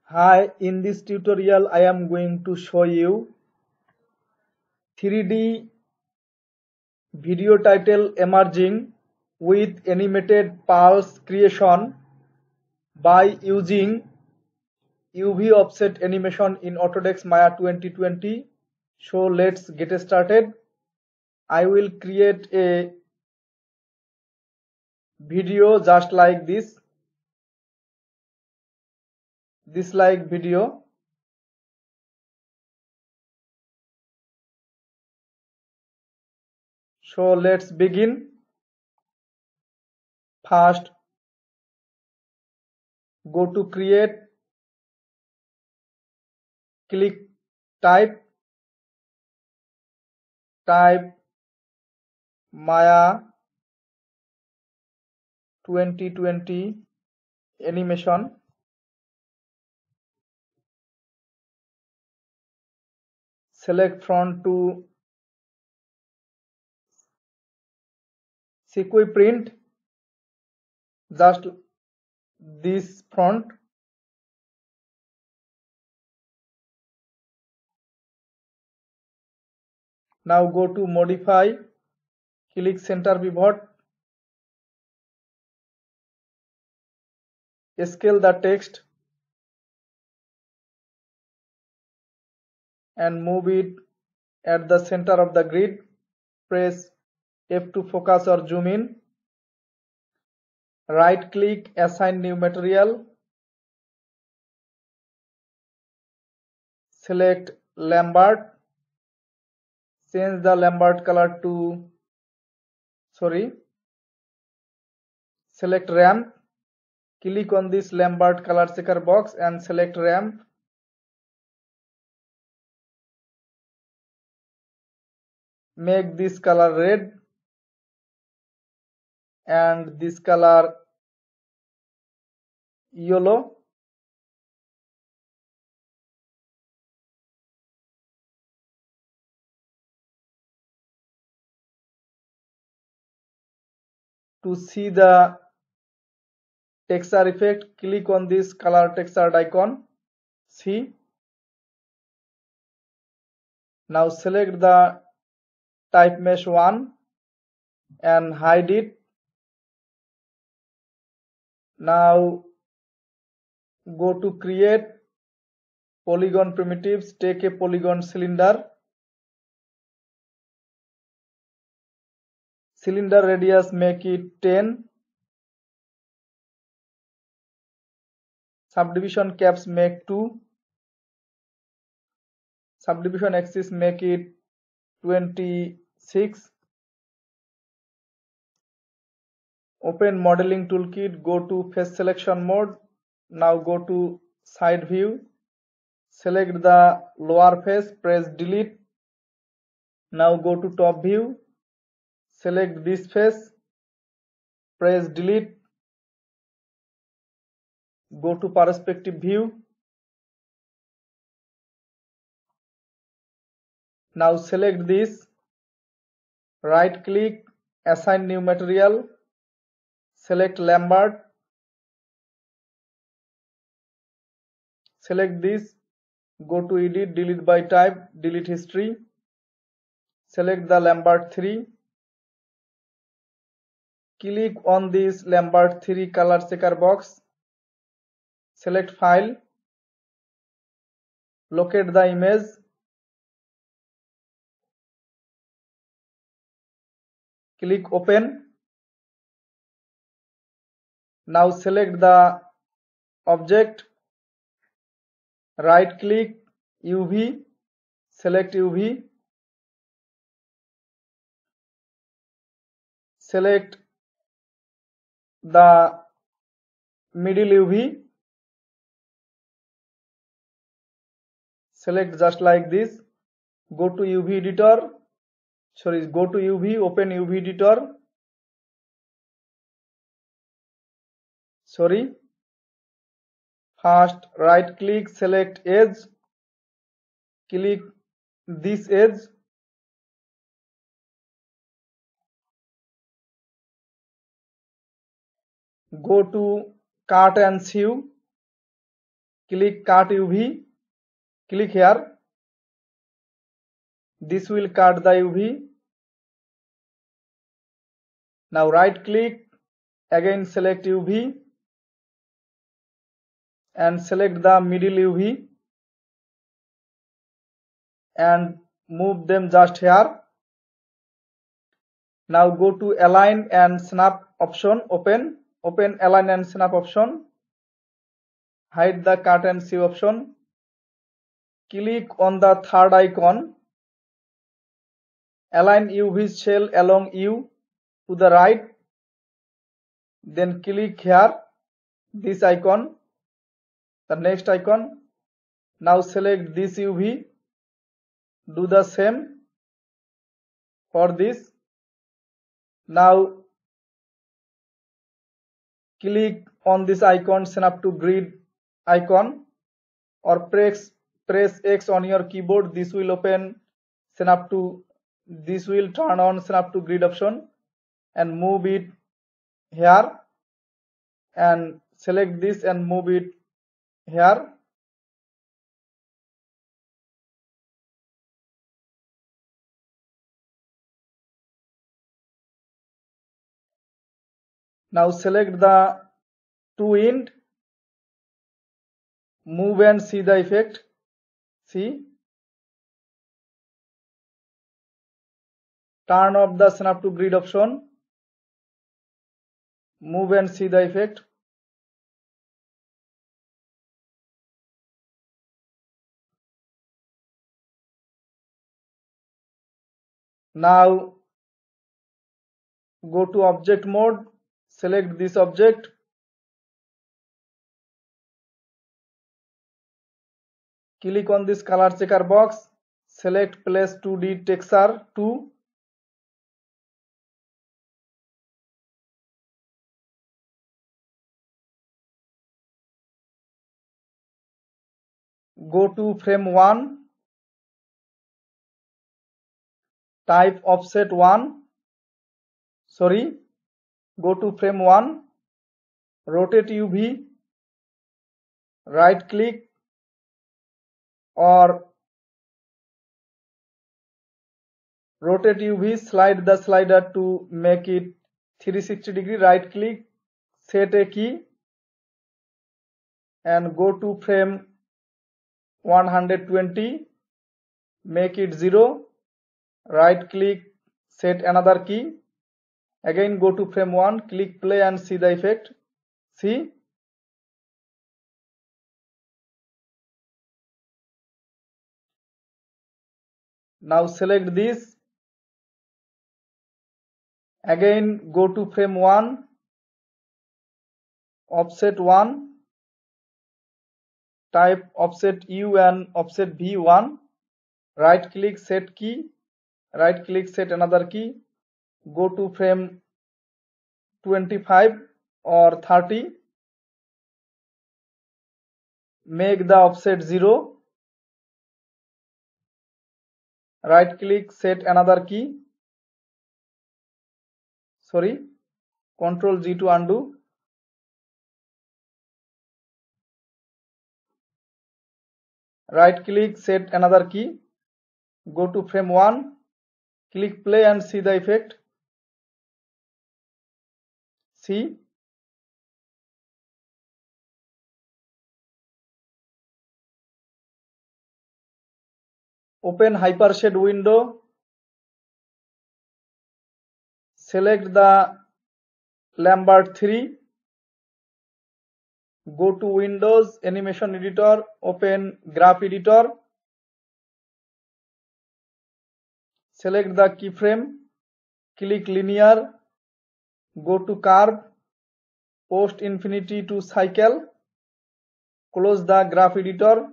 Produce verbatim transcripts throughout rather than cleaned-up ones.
Hi, in this tutorial I am going to show you three D video title emerging with animated pulse creation by using U V offset animation in Autodesk Maya twenty twenty. So let's get started. I will create a video just like this, this like video. So let's begin. First, go to create, click type, type Maya twenty twenty animation. Select front to sequence print, just this front. Now go to modify, click center pivot, scale the text and move it at the center of the grid. Press F to focus or zoom in. Right click, assign new material. Select Lambert. Change the Lambert color to, sorry, select ramp. Click on this Lambert color checker box and select ramp. Make this color red and this color yellow. To see the texture effect, click on this color textured icon. See. Now select the type mesh one and hide it. Now go to create polygon primitives. Take a polygon cylinder. Cylinder radius make it ten. Subdivision caps make two. Subdivision axis make it twenty-six. Open modeling toolkit, go to face selection mode. Now go to side view. Select the lower face, press delete. Now go to top view. Select this face, press delete. Go to perspective view. Now select this, right click, assign new material, select Lambert, select this, go to edit, delete by type, delete history, select the Lambert three, click on this Lambert three color checker box, select file, locate the image, click open. Now select the object, right click, U V, select U V, select the middle U V, select just like this, go to U V editor, sorry, go to U V, open U V editor, sorry, first right click, select edge, click this edge, go to cut and sew, click cut U V, click here. This will cut the U V. Now right click, again select U V and select the middle U V and move them just here. Now go to align and snap option, open, open align and snap option, hide the cut and see option, click on the third icon, align U V shell along U to the right, then click here, this icon, the next icon. Now select this U V, do the same for this. Now click on this icon, snap to grid icon, or press press X on your keyboard. This will open snap to, this will turn on snap to grid option and move it here, and select this and move it here. Now select the two end, move and see the effect. See, turn off the snap to grid option, move and see the effect. Now go to object mode, select this object, click on this color checker box, select place two D texture two, go to frame one, type offset one, sorry, go to frame one, rotate U V, right click or rotate U V, slide the slider to make it three sixty degree, right click, set a key and go to frame one hundred twenty, make it zero, right click, set another key, again go to frame one, click play and see the effect. See, now select this, again go to frame one, offset one, type offset U and offset V one, right click, set key, right click, set another key, go to frame twenty-five or thirty, make the offset zero, right click, set another key, sorry, control G to undo, right click, set another key, go to frame one, click play and see the effect. See, open Hypershade window, select the Lambert three, go to Windows, Animation Editor, open Graph Editor, select the keyframe, click linear, go to curve, post infinity to cycle, close the Graph Editor,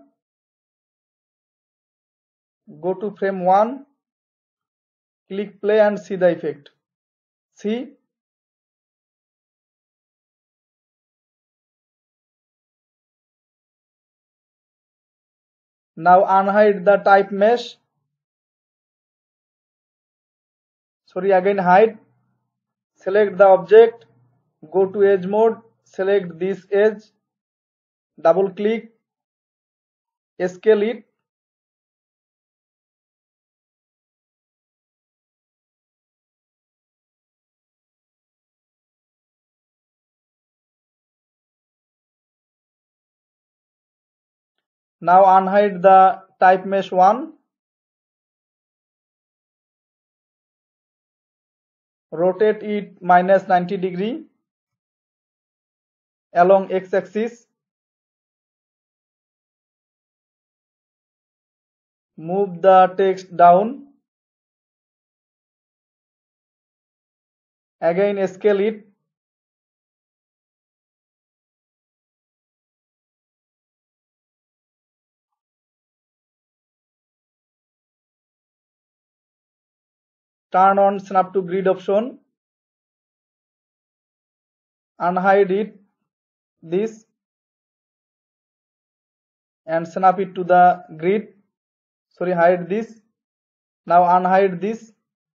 go to frame one, click play and see the effect. See, now unhide the type mesh, sorry, again hide, select the object, go to edge mode, select this edge, double click, scale it, now unhide the type mesh one, rotate it minus ninety degree along x-axis, move the text down, again scale it, turn on snap to grid option, unhide it, this, and snap it to the grid. Sorry, hide this. Now unhide this.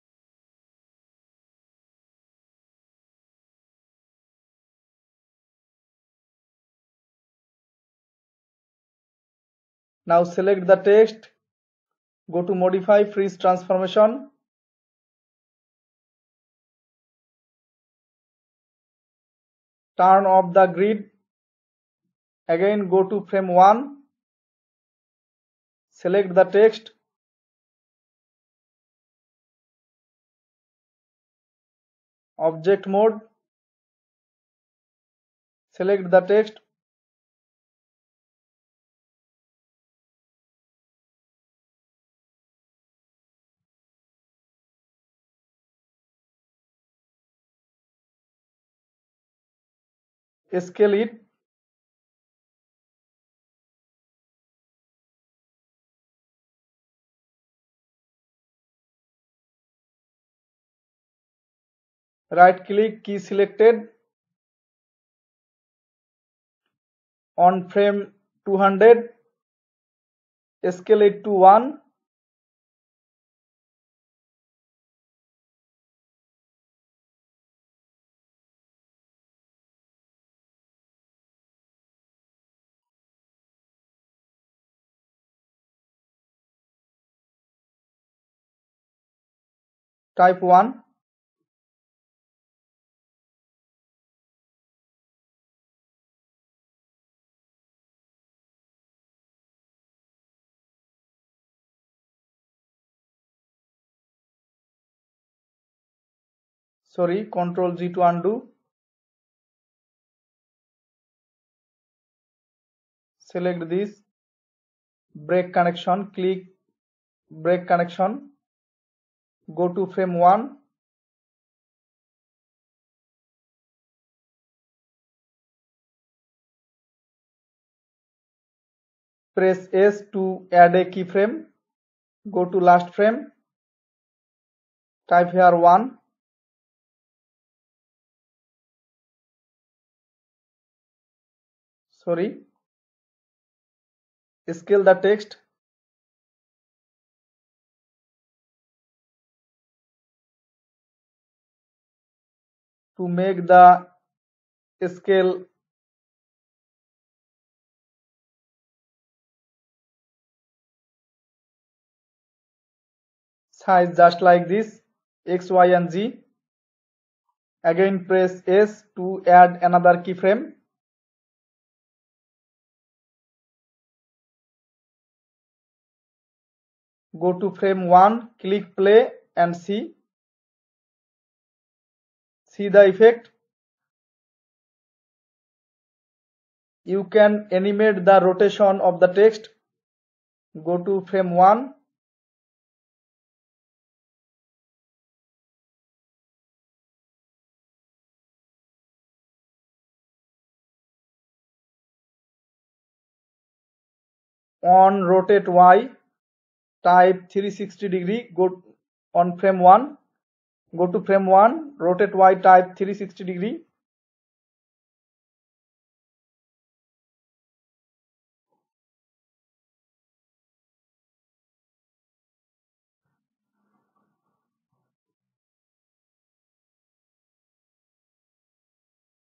Now select the text, go to modify freeze transformation, turn off the grid, again go to frame one, select the text, object mode, select the text, scale it, right click, key selected, on frame two hundred, scale it to one, type one, sorry, control G to undo, select this, break connection, click break connection, go to frame one, press S to add a keyframe, go to last frame, type here one, sorry, scale the text, to make the scale size just like this, X, Y and Z. Again press S to add another keyframe. Go to frame one, click play and see. See the effect. You can animate the rotation of the text. Go to frame one. On rotate Y, type three hundred sixty degree, go on frame one, go to frame one, rotate Y, type three hundred sixty degree.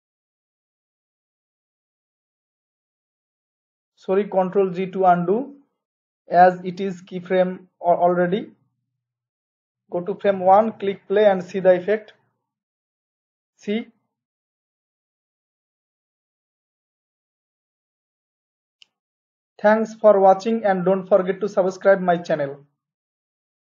Sorry, control G to undo. as it is keyframe already. Go to frame one, click play and see the effect. See. Thanks for watching and don't forget to subscribe my channel.